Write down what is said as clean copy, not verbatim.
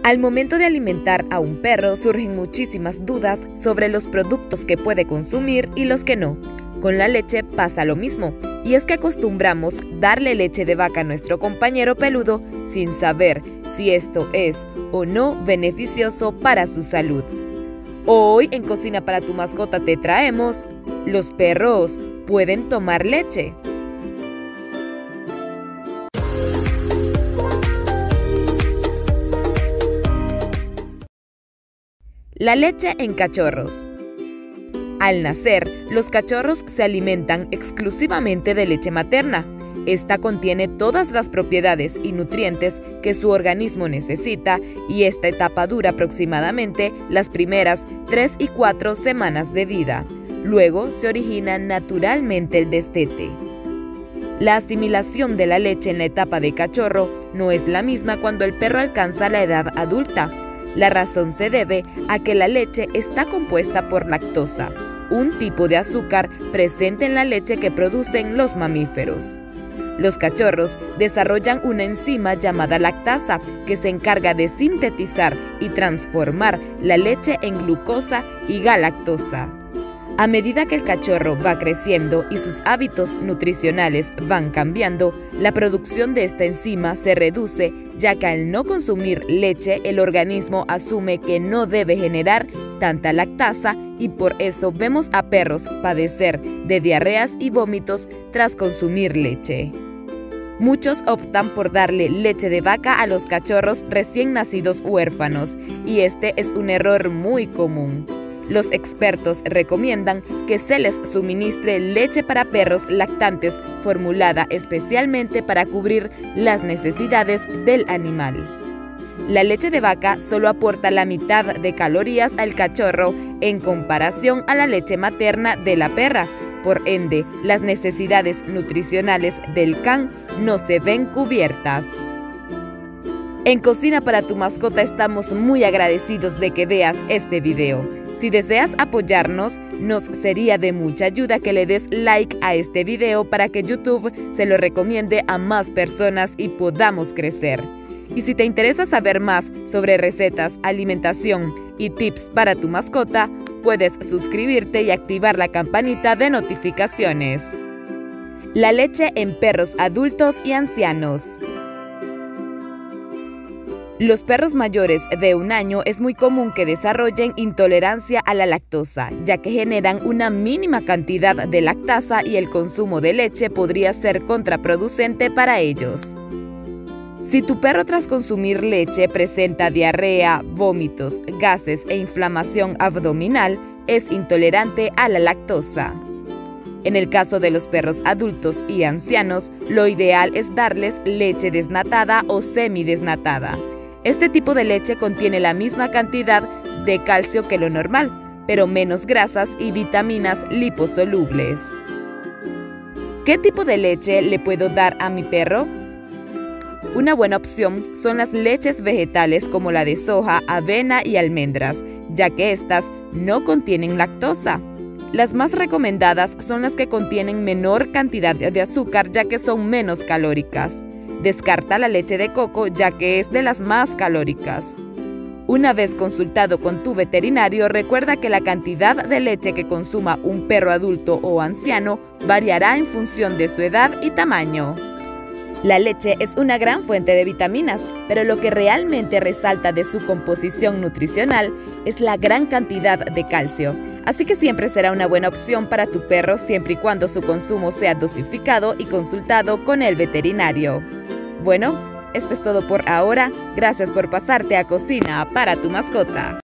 Al momento de alimentar a un perro surgen muchísimas dudas sobre los productos que puede consumir y los que no. Con la leche pasa lo mismo, y es que acostumbramos darle leche de vaca a nuestro compañero peludo sin saber si esto es o no beneficioso para su salud. Hoy en Cocina para tu Mascota te traemos: ¿los perros pueden tomar leche? La leche en cachorros. Al nacer, los cachorros se alimentan exclusivamente de leche materna. Esta contiene todas las propiedades y nutrientes que su organismo necesita, y esta etapa dura aproximadamente las primeras 3 y 4 semanas de vida. Luego se origina naturalmente el destete. La asimilación de la leche en la etapa de cachorro no es la misma cuando el perro alcanza la edad adulta. La razón se debe a que la leche está compuesta por lactosa, un tipo de azúcar presente en la leche que producen los mamíferos. Los cachorros desarrollan una enzima llamada lactasa que se encarga de sintetizar y transformar la leche en glucosa y galactosa. A medida que el cachorro va creciendo y sus hábitos nutricionales van cambiando, la producción de esta enzima se reduce, ya que al no consumir leche, el organismo asume que no debe generar tanta lactasa, y por eso vemos a perros padecer de diarreas y vómitos tras consumir leche. Muchos optan por darle leche de vaca a los cachorros recién nacidos huérfanos, y este es un error muy común. Los expertos recomiendan que se les suministre leche para perros lactantes formulada especialmente para cubrir las necesidades del animal. La leche de vaca solo aporta la mitad de calorías al cachorro en comparación a la leche materna de la perra. Por ende, las necesidades nutricionales del can no se ven cubiertas. En Cocina para tu Mascota estamos muy agradecidos de que veas este video. Si deseas apoyarnos, nos sería de mucha ayuda que le des like a este video para que YouTube se lo recomiende a más personas y podamos crecer. Y si te interesa saber más sobre recetas, alimentación y tips para tu mascota, puedes suscribirte y activar la campanita de notificaciones. La leche en perros adultos y ancianos. Los perros mayores de 1 año es muy común que desarrollen intolerancia a la lactosa, ya que generan una mínima cantidad de lactasa y el consumo de leche podría ser contraproducente para ellos. Si tu perro tras consumir leche presenta diarrea, vómitos, gases e inflamación abdominal, es intolerante a la lactosa. En el caso de los perros adultos y ancianos, lo ideal es darles leche desnatada o semidesnatada. Este tipo de leche contiene la misma cantidad de calcio que lo normal, pero menos grasas y vitaminas liposolubles. ¿Qué tipo de leche le puedo dar a mi perro? Una buena opción son las leches vegetales como la de soja, avena y almendras, ya que estas no contienen lactosa. Las más recomendadas son las que contienen menor cantidad de azúcar, ya que son menos calóricas. Descarta la leche de coco, ya que es de las más calóricas. Una vez consultado con tu veterinario, recuerda que la cantidad de leche que consuma un perro adulto o anciano variará en función de su edad y tamaño. La leche es una gran fuente de vitaminas, pero lo que realmente resalta de su composición nutricional es la gran cantidad de calcio. Así que siempre será una buena opción para tu perro siempre y cuando su consumo sea dosificado y consultado con el veterinario. Bueno, esto es todo por ahora. Gracias por pasarte a Cocina para tu Mascota.